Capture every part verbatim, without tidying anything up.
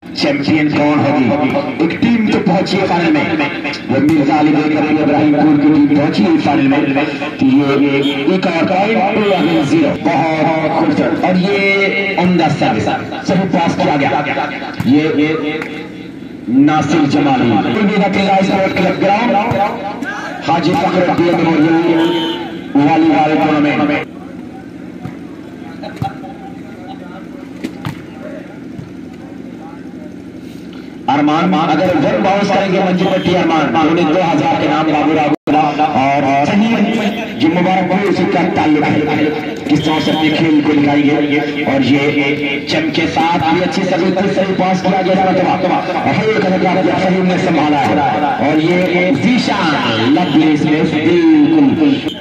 Champion कौन होगी? एक टीम तो पहुंची है फाइनल में, वो मिर्जा अली बेकर इब्राहिमपुर की टीम पहुंची है फाइनल में। तो ये एक और पॉइंट जीरो, बहुत खूबसूरत। और ये उम्दा सर्विस सही पास किया गया। ये Nasir Jamali sport club ground, Haji Fakhruddin memorial volleyball tournament. Arman अगर वन बाउंस करेंगे मंजू भट्टी अरमान, उन्हें दो हजार के नाम बाबू राबू और सही जो मुबारक भाई उसी का ताल्लुक है, किस तरह से अपने खेल को दिखाएंगे। और ये चम के साथ भी अच्छी सभी सही पास किया गया, सही ने संभाला है। और ये जीशान लवली बिल्कुल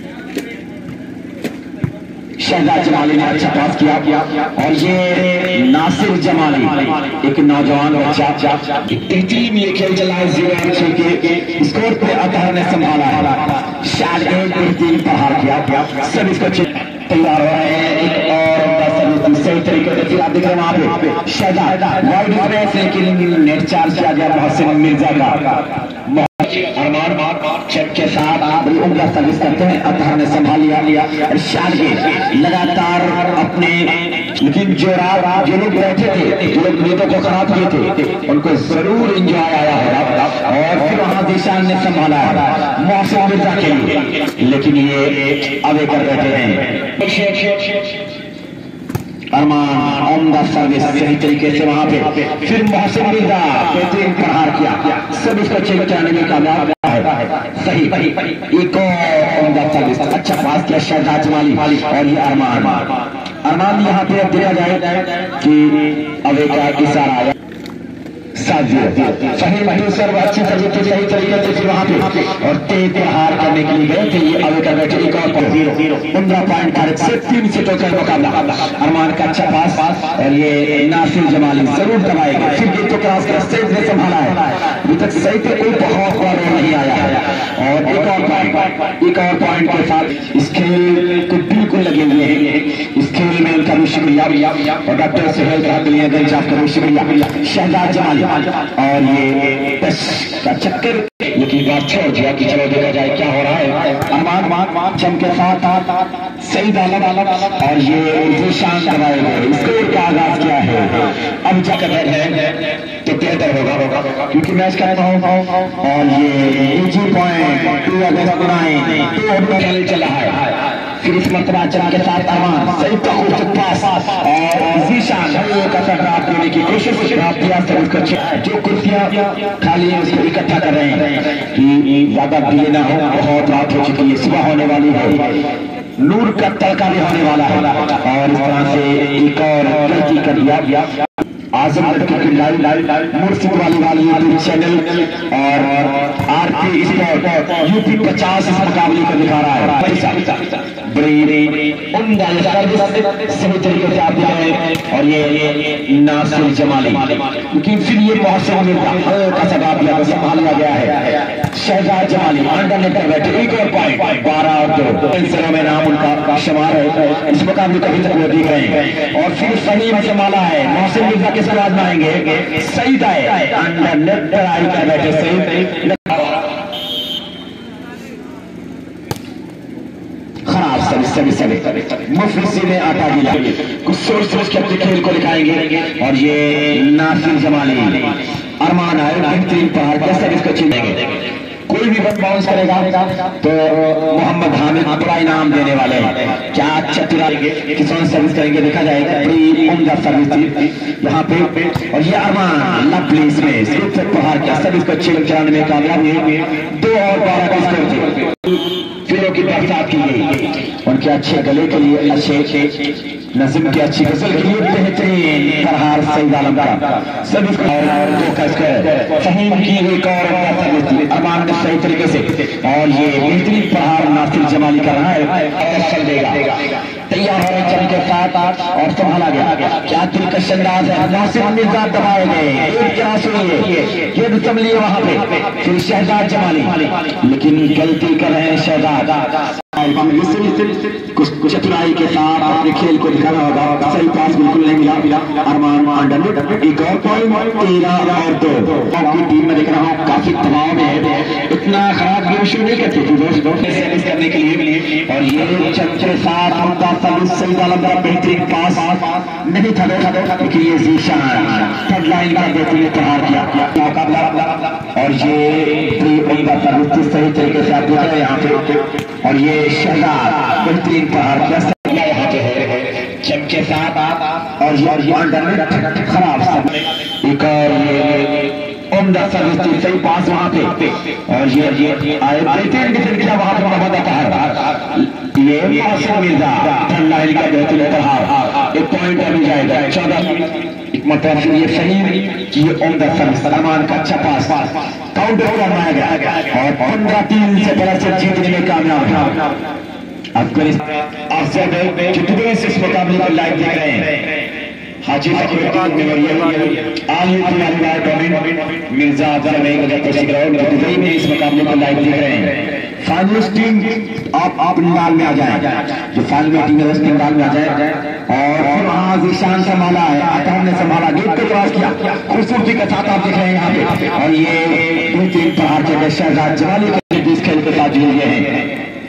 शहजाद जमाली ने अच्छा पास किया। और ये नासिर जमाली एक नौजवान बच्चा, टीम ये खेल चला है जीरो छह के स्कोर पे अतहर ने संभाला है। शायद एक बेहतरीन प्रहार किया, सब इसको तैयार हो रहे हैं। एक और सही तरीके से फिर आप देख रहे हैं वहां पे शहजाद वाइड स्पेस, लेकिन नेट चार्ज किया गया मोहसिन मिर्जा का। अरमान चेक के साथ बड़ी उम्दा सर्विस करते हैं, अतहर ने संभाल लिया लिया और शारगे लगातार अपने, लेकिन जो रात जो लोग बैठे थे, जो लोग नेतों को खराब किए थे, उनको जरूर एंजॉय आया होगा। और फिर वहां दिशान ने संभाला है मोहसिन मिर्जा के लिए, लेकिन ये अवे कर बैठे हैं। अरमान उम्दा सर्विस सही तरीके से वहां पे, फिर मोहसिन मिर्जा बेहतरीन प्रहार किया, सब इसको चेक कराने में कामयाब है। सही एक और उम्दा सर्विस, अच्छा पास किया शहजाद जमाली। और ये अरमान अरमान यहाँ पे देखा जाए कि अवे का इशारा आया सही मही सर्व अच्छी तरीके सही तरीके से फिर वहां पे और तेज प्रहार करने के लिए गए थे। ये अवे का बैठे एक और जीरो पंद्रह पॉइंट का से तीन सेटों का मुकाबला। अरमान का अच्छा पास और ये नासिर जमाली जरूर दबाएगा, फिर गेट को क्रॉस कर सेफ से संभाला है। अभी तक सही पे कोई बहुत बड़ा रोल नहीं आया है। और एक और पॉइंट एक और पॉइंट के साथ इस खेल को बिल्कुल लगे हुए हैं। इस खेल में उनका भी शुक्रिया और डॉक्टर सुहेल गंज आपका भी शुक्रिया। शहजाद जमाली और ये का चक्कर, लेकिन बात छोड़ दिया कि चलो देखा जाए क्या हो रहा है। अरमान चम के साथ सही डाला और ये शांत करवाए गए, स्कोर का आगाज किया है। अब जाकर है तो बेहतर होगा होगा क्योंकि मैच कर रहा हूँ। और ये पॉइंट टू अगस्त नाइन चला है। फिर इस मरतबा चम के साथ अरमान सही पास और जीशान का टकराव देने की कोशिश किया, जो कुर्सियां खाली है उसको इकट्ठा कर रहे हैं कि ज्यादा भीड़ ना हो। बहुत रात हो चुकी है, सुबह होने वाली है, नूर का तड़का भी होने वाला है। और इस तरह से एक और गलती कर दिया। आजमगढ़ की लाइव लाइव मुर्शिद वाली वाली यूट्यूब चैनल और आरपी स्पोर्ट यूपी पचास इस मुकाबले को दिखा रहा है। उम्दा सही तरीके से आप दिखाए। और ये नासिर जमाली, लेकिन फिर ये मोहसिन मिर्जा हल्का सा गाप लिया, संभाल लिया गया है। शहजाद जमाली अंडर नेट पर बैठे, एक और पॉइंट बारह और दो इन में नाम उनका शुमार है। इस मुकाबले को अभी तक वो दिख रहे हैं। और फिर सही में संभाला है मोहसिन मिर्जा के समाज में आएंगे। सही दाए अंडर नेट पर आई कर बैठे, सही खराब सभी सभी सभी मुफलिसी ने आटा गिला, कुछ सोच सोच के अपने खेल को दिखाएंगे। और ये नासिर जमाली अरमान आए बेहतरीन पहाड़ कैसे इसको छीनेंगे। कोई भी वन बाउंस करेगा तो मोहम्मद हामिद बड़ा इनाम देने वाले हैं। क्या अच्छा किसान सर्विस करेंगे देखा जाएगा। बड़ी उम्दा सर्विस थी यहाँ पे। और ये अरमान लवली में सिर्फ पहाड़ क्या सब इसको छीन चलाने में कामयाब हुए। दो और बारह का स्कोर थे। फिरों की बरसात की गई, उनके अच्छे गले के लिए, अच्छे नज़म की अच्छी गजल के लिए बेहतरीन प्रहार सईद आलम का सब इसको फहीम की एक और अरमान ने सही तरीके से। और ये बेहतरीन प्रहार नासिर जमाली कर रहा है, चल देगा तैयार हो रहे चल के साथ और संभाला गया। क्या दिलकश अंदाज है, नासिर मिर्जा दबाए गए, एक तरह से ये भी संभलिए वहां पे। फिर शहजाद जमाली, लेकिन गलती कर रहे हैं शहजाद। कुछ चतुराई के साथ अपने खेल को दिखाना होगा। सही पास बिल्कुल नहीं मिला अरमान अंडर। एक और पॉइंट तेरह और दो की टीम में देख रहा हूँ काफी दबाव में है। इतना खराब गेम शुरू नहीं करती थी दोस्तों सर्विस करने के लिए। और ये चंद्र साथ उनका सर्विस सही वाला बेहतरीन पास नहीं था क्योंकि ये जीशान थर्ड लाइन का बेहतरीन प्रहार किया मौका। और ये उनका सर्विस सही तरीके से आप देख रहे हैं यहाँ पे। और ये शहजाद बेहतरीन प्रहार किया यहाँ पे है चम के साथ। और ये खराब एक और उम्दा सर्विस सही पास वहां पे। और ये ये आए बेहतरीन किया वहां पे मोहम्मद अतहर। ये मौसम मिर्जा थर्ड लाइन का बेहतरीन प्रहार। एक पॉइंट अभी जाएगा चौदह एक मतलब ये सही ये उम्दा सर्विस अरमान का अच्छा पास काउंटर करवाया गया और पंद्रह तीन से बड़ा से जीतने में कामयाब। अफगानिस्तान आपसे जितने इस मुकाबले को लाइव देख रहे हैं Haji Fakiruddin memorial all Mirza Dubai में इस मुकाबले को लाइव देख रहे हैं। फाइनलिस्ट टीम आप आप पंडाल में आ जाए, जो फाइनल में टीम है उस पंडाल में आ जाए। और फिर वहां जीशान संभाला है, अतहर ने संभाला, गेट को क्रॉस किया खूबसूरती के साथ आप देख रहे हैं यहाँ पे। और ये दो तीन प्रहार के शहजाद जवाली के इस खेल के साथ जुड़ गए हैं।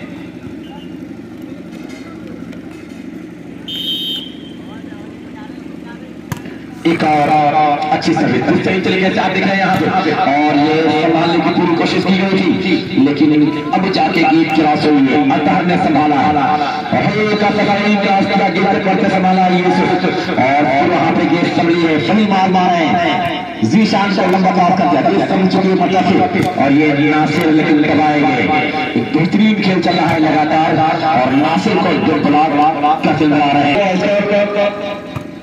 एक और अच्छी सर्विस सही तरीके से आप देख रहे हैं यहाँ पे। और ये संभालने की पूरी कोशिश की गई थी लेकिन अब जाके गेट क्रॉस हुई है, अतहर ने संभाला गेट करते संभाला यूसुफ। और फिर वहां पे गेट संभली है, सभी मार मारे जीशान को लंबा पास कर दिया समझ चुकी मतलब। और ये नासिर लेकिन दबाएंगे। बेहतरीन खेल चल रहा है लगातार और नासिर को दो ब्लॉक कैसे बना रहे हैं।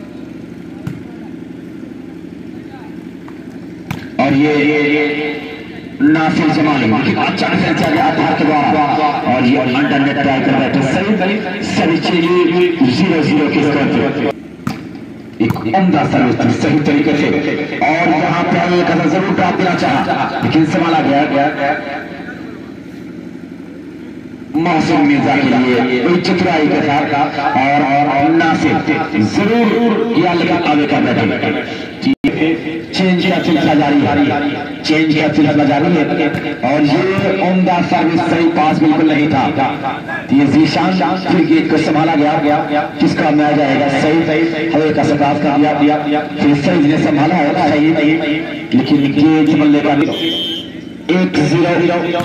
और ये नासिर जमाली अच्छा खेल चल रहा अतहर के द्वारा। और ये अंडर नेट ट्राई कर रहे थे सही सही चलिए जीरो जीरो के स्कोर पे एक उम्दा सर्विस सही तरीके से। और यहाँ पे एक कदम जरूर ड्रॉप देना चाहा लेकिन संभाला गया मौसम मिर्जा के लिए बड़ी चतुराई के साथ। और और नासिर जरूर किया लेकिन आगे का बैठे चेंज का सिलसिला जारी है, चेंज का सिलसिला जारी है। और ये उम्दा सर्विस सही पास बिल्कुल नहीं था। ये जीशान फिर गेट को संभाला गया किसका मैच जाएगा सही सही हवे का सकाफ कर दिया फिर सही ने संभाला है सही लेकिन गेट बल्ले का एक जीरो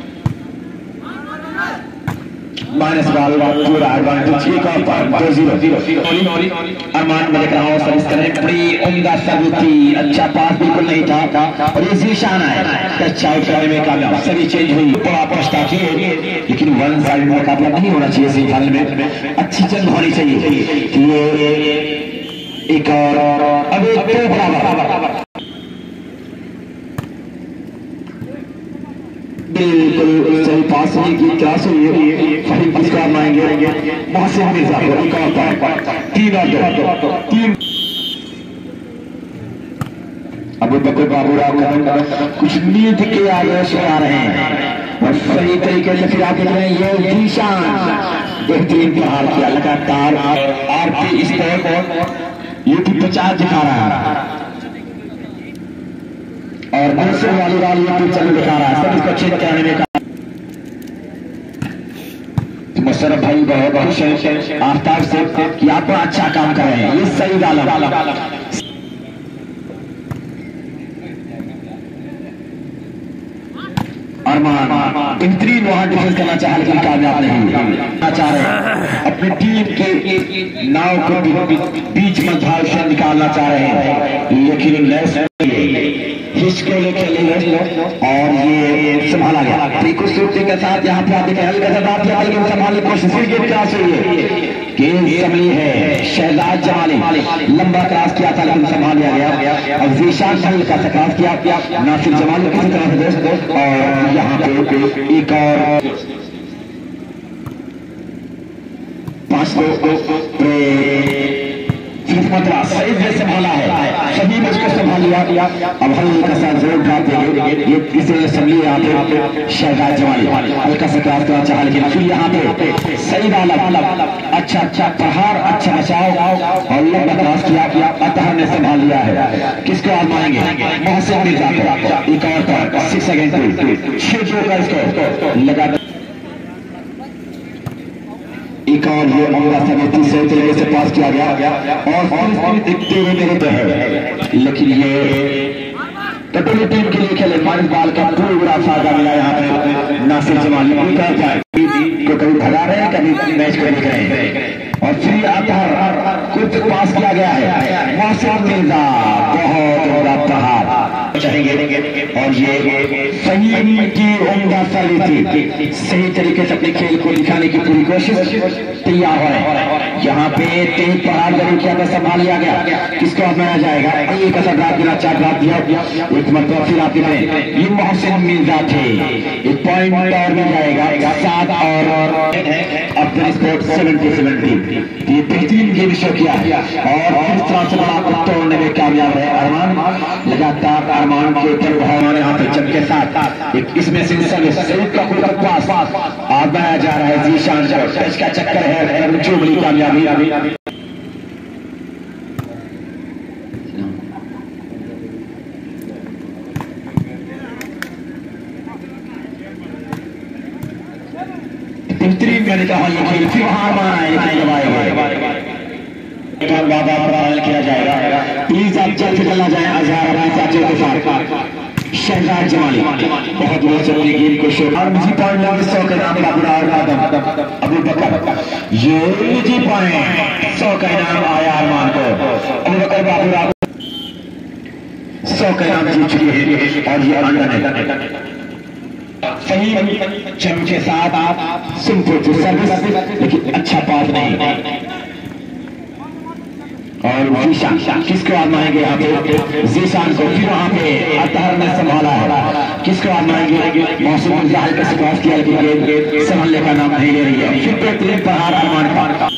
माइनस बाल पूरा एडवांटेज दो जीरो जीरो। अरमान में देख रहा हूँ सर्विस करें बड़ी उम्दा सर्विस थी, अच्छा पास बिल्कुल नहीं था। और ये जीशान है अच्छा आउट में कामयाब सभी चेंज हुई बड़ा पछताती है लेकिन वन साइड मुकाबला नहीं होना चाहिए सेमीफाइनल में, अच्छी जंग होनी चाहिए। ये एक और अब दो बराबर बिल्कुल सही पास होने की क्रॉस हुई है फहीम पुरस्कार मांगेंगे मोहसिन मिर्जा तीन और दो तीन। अबू बकर बाबूराव कुछ नींद के आयोश में आ रहे हैं और सही तरीके से फिर आगे रहे ये जीशान बेहतरीन प्रहार किया लगातार। आरपी स्पोर्ट यूट्यूब पे चार्ज दिखा रहा है और मनसूर वाली वाली यूट्यूब चैनल दिखा रहा है सब इसको चेक कराने में मुशर्रफ भाई बहुत बहुत आफ्ताब से कि आप अच्छा काम कर रहे हैं। ये सही वाला अरमान बेहतरीन वहां डिफेंस करना चाह लेकिन कामयाब नहीं चाह रहे अपनी टीम के नाव को बीच में धाव से निकालना चाह रहे हैं लेकिन हिचको लेके और ये संभाला गया खूबसूरती के साथ। यहाँ पे आप लेकिन संभालने की कोशिश क्रॉस हुई है संभली है शहजाद जमाली लंबा क्रॉस किया था लेकिन संभाल लिया गया। और जीशान शहीद का क्रॉस किया नासिर जमाली किसी तरह से दोस्त। और यहाँ पे एक और पांच सौ मतलब सही से संभाला है सभी उसको संभाल लिया। अब हल्का सा जोर ड्रॉप देंगे, ये इसे संभलिए यहाँ पे शहजाद जमाली हल्का सा क्रॉस करना चाहा, लेकिन फिर यहाँ पे सही डाला, अच्छा अच्छा प्रहार, अच्छा बचाव और लंबा क्रॉस किया, अतहर ने संभाल लिया है। किसको आजमाएंगे? मोहसिन मिर्जा को। एक और पर सिक्स सेकेंड छह जो का इसको लगा एक और ये अमरा सभी तीसरे तरीके से पास किया गया और दिखते हुए मेरे पे है, लेकिन ये कटोरी टीम के लिए खेले माइनस बाल का पूरा फायदा मिला यहाँ पे नासिर जमाली को कभी भगा रहे हैं, कभी मैच को देख रहे हैं। और फिर आता कुछ पास किया गया है मोहसिन मिर्जा, बहुत बड़ा प्रहार चाहेंगे और ये सही की उम्दा साली थी, सही तरीके से अपने खेल को दिखाने की पूरी कोशिश तैयार है। यहाँ पे तेज प्रहार जरूर किया था, संभाल लिया गया। किसको आजमाया जाएगा? एक असर ड्राप दिया, चार ड्राप दिया, एक मतलब फिर आप ये मोहसिन मिर्जा थे। एक पॉइंट और मिल जाएगा, सात और अपने स्पोर्ट सेवेंटी सेवेंटी ये बेहतरीन गेम शो किया और किस तरह से बड़ा तोड़ने में कामयाब है अरमान। लगातार अरमान के ऊपर हमारे यहाँ पे जम के साथ एक इसमें संयुक्त का पूरा पास आजमाया जा रहा है। जीशान टच का चक्कर है, जो बड़ी कामयाबी अभी बेहतरीन मैंने कहा ये खेल फिर हार माना है, लेकिन जब आएगा बाबा प्रारंभ किया जाएगा। प्लीज आप जल्द से जल्द आ जाए अजहर अपने साथियों के साथ। शहजाद जमाली बहुत बहुत से अपने गेम को शो और निजी पॉइंट लगे सौ का इनाम बाबूरा और आदम अबू बकर, ये निजी पॉइंट सौ का इनाम आया अरमान को। अबू बकर बाबूरा सौ का इनाम जीत चुके हैं और ये अंडर सही चम के साथ आप सिंपल सर्विस, लेकिन अच्छा पास नहीं। और जीशान किसको आजमाएंगे यहाँ पे? जीशान को। फिर वहाँ पे अतहर ने संभाला है, किसको आजमाएंगे? मौसम मिर्जा हल्के से क्रॉस किया, लेकिन संभालने का नाम नहीं ले रही है। फिर बेहतरीन प्रहार अरमान खान का,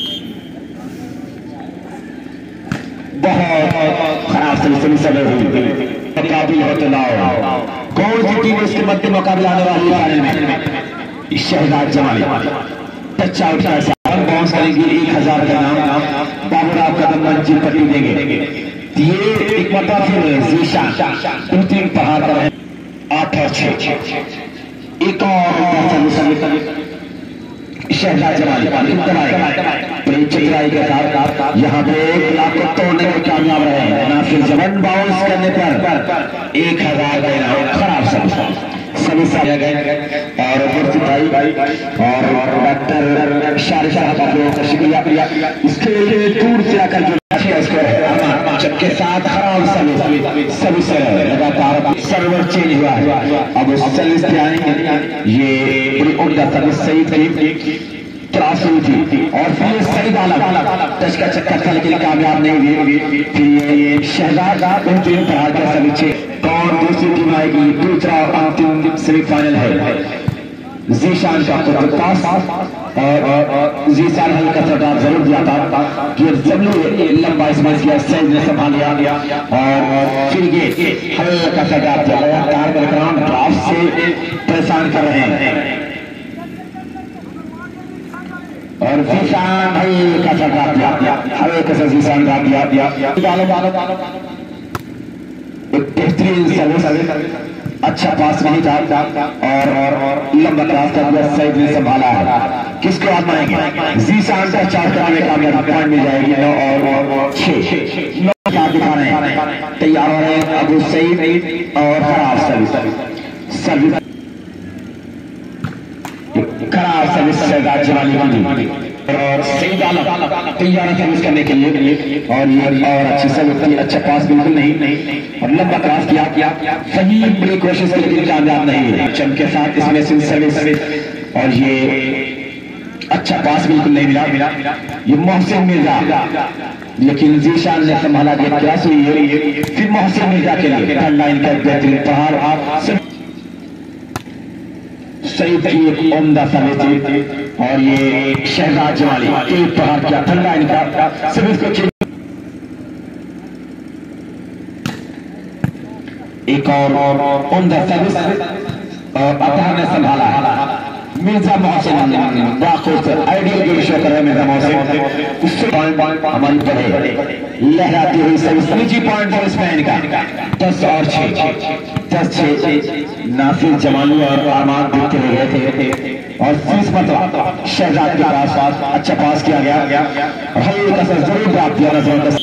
बहुत खराब से समय हुई काबिल हो तो लाओ। कौन सी टीम इसके मध्य मुकाबला आने वाली फाइनल में? शहजाद जमाली टच आउट का बाउंस करेंगे, एक हजार का नाम बाबूराव कदम मंजिल पट्टी देंगे। ये एक मता फिर जीशान तीन प्रहार कर रहे हैं, आठ और छह। एक और शहजाद जमाली प्रेम चित्राई के साथ यहाँ पे एक लाख को तोड़ने में कामयाब रहे हैं। नासिर जमन बाउंस करने पर एक हजार का इनाम खराब सब सभी सारे गए और मुर्ति भाई और डॉक्टर शारिफ साहब का जो शुक्रिया किया इसके लिए दूर से आकर जो के साथ खराब सभी सभी से लगातार सर्वर चेंज हुआ है। अब सर्विस पे आएंगे, ये बड़ी उम्दा सर्विस सही थी, त्रास हुई थी और फिर सही डाला, टच का चक्कर था लेकिन कामयाब नहीं हुई। फिर ये शहजाद बेहतरीन प्रहार का सभी छह और दूसरी टीम आएगी। दूसरा अंतिम सेमीफाइनल है जीशान का तो पास और जीशान हल्का सा डाल जरूर दिया था कि सब लोग लंबा इसमें किया, सही ने संभाल लिया और फिर ये हल्का सा डाल दिया। लगातार बैकग्राउंड ड्राफ्ट से परेशान कर रहे हैं और जीशान हल्का सा डाल दिया, हल्का सा जीशान डाल दिया। डालो डालो डालो एक बेहतरीन सर्विस, अच्छा पास नहीं था और और लंबा क्रॉस कर दिया, सईद ने संभाला है। किसको आजमाएंगे? जीशान का चार कराने कामयाब पॉइंट मिल जाएगी। नौ और छह नौ चार दिखा रहे हैं, तैयार हो रहे हैं अबू सईद और खराब सर्विस सर्विस खराब सर्विस शहजाद जमाली वाली और सही डाला तैयार सर्विस करने के लिए और ये और अच्छी सर्विस, अच्छा पास बिल्कुल नहीं और लंबा क्रॉस किया किया सही बड़ी कोशिश की लेकिन कामयाब नहीं है। चम के साथ इसमें सर्विस और ये अच्छा पास बिल्कुल नहीं मिला मिला ये मोहसिन मिर्जा, लेकिन जीशान ने संभाला दिया। क्रॉस हुई है फिर मोहसिन मिर्जा के लिए थर्ड लाइन का बेहतरीन प्रहार, सही एक उम्दा सर्विस और ये शहजाद जमाली एक प्रहार किया थर्ड लाइन का सर्विस को एक और उम्दा सर्विस और अतहर ने संभाला। Mirza Mohsin ideal game show कर रहे हैं मिर्जा मोहसिन। उससे पॉइंट हमारी बढ़े लहराती हुई सर्विस निजी पॉइंट फॉर स्पेन का दस और छह दस छह नाफिल जमानी और आमान देखते हुए गए थे और तीस मतलब शहजाद के पास अच्छा पास किया गया और हल्का सा जरूर प्राप्त किया नजर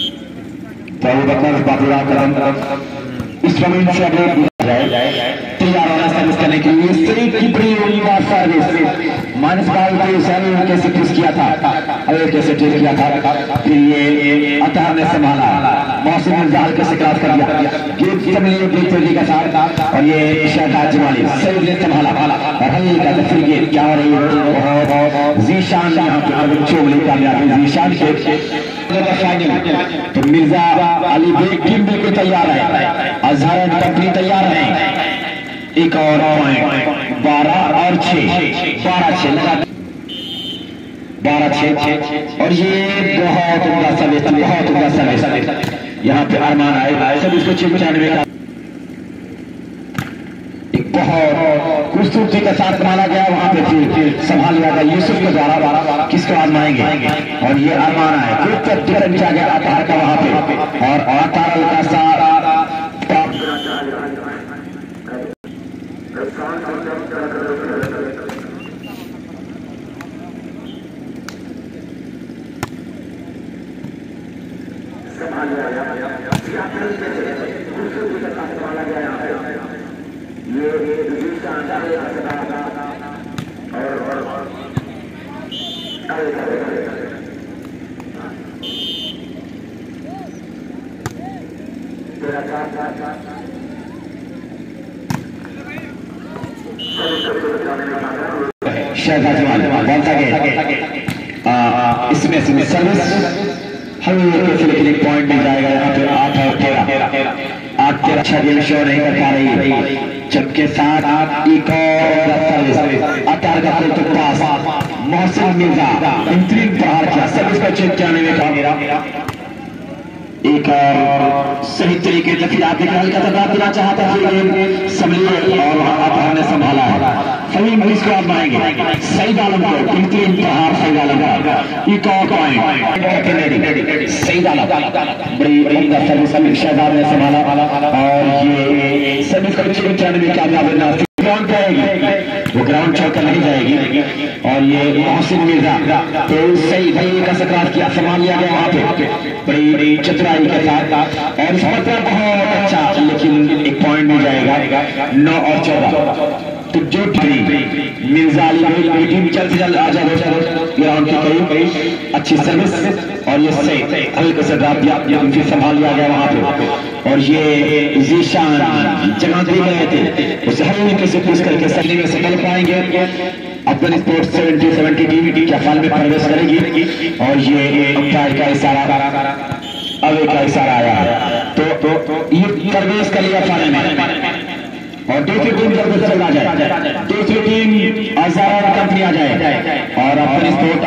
इस जमीन से अभी तैयार होना सर्विस करने के लिए सही की बड़ी सर्विस माइनस बाल को कैसे पुश किया था अरे कैसे टेक किया था फिर ये अतहर ने संभाला मौसम मिर्जाल कैसे क्रॉस कर दिया गेट समझिए गेट चोरी का साथ और ये शहजाद जमाली सही ने संभाला और हल्का सा फिर गेट क्या हो रही है जीशान यहाँ पे अरविंद चोगली कामयाबी जीशान के तो मिर्जा अली बेग टीम बिल्कुल तैयार है अजहर कंपनी तैयार है। एक और पॉइंट बारह और छह बारह छह लगा बारह छह और ये बहुत उम्दा सर्विस बहुत उम्दा सर्विस यहाँ पे अरमान आए सब इसको छिपचानवे का बहुत खूबसूरती के साथ माना गया वहां पे फिर संभाल लिया गया यूसुफ के द्वारा किसको आजमाएंगे और ये अरमान आए फिर डिफरेंट किया गया अतार का वहां पे और अतार का सारा ये शहजाद जमाल बहुत आगे इसमें से सर्विस हल्के से लेकिन एक पॉइंट मिल जाएगा यहाँ पे आठ और तेरह आठ तेरह अच्छा गेम शो नहीं कर पा रही जबकि साथ एक और सर्विस अतार का तो पास मोहसिन मिर्जा बेहतरीन प्रहार किया सर्विस का चेक जाने में का एक और सही तरीके से फिर आगे हल्का सा बात देना चाहता है समझिए और अतार ने संभाला है सभी मरीज को आजमाएंगे सही आलम को बेहतरीन प्रहार सही आलम का एक और पॉइंट सही आलम बड़ी उम्दा सर्विस शहजाद ने संभाला और ये सर्विस का चेक जाने में कामयाब ग्राउंड पे आएगी वो ग्राउंड छोड़कर नहीं जाएगी और ये मोहसिन मिर्जा तो सही भाई का सकरात किया संभाल लिया गया वहां पे बड़ी बड़ी चतुराई के साथ और इस मतलब बहुत अच्छा लेकिन एक पॉइंट मिल जाएगा नौ और चौदह तो जो टीम मिर्जा अली टीम जल्द से जल्द आ जाए ग्राउंड के करीब अच्छी सर्विस और ये सही हल्के से ड्रॉप दिया फिर संभाल लिया गया वहां पे और ये जीशान जहां भी गए थे उसे हल्के से पुश करके सही में से निकल पाएंगे अपन स्पोर्ट्स सेवेंटी सेवेंटी टीवी क्या फाल में प्रवेश करेगी और ये अंपायर का इशारा अवे का इशारा आया तो ये प्रवेश कर लिया फाल में और दूसरी टीम जल्द से जल्द आ जाए दूसरी टीम अजहर कंपनी आ जाए और अपन स्पोर्ट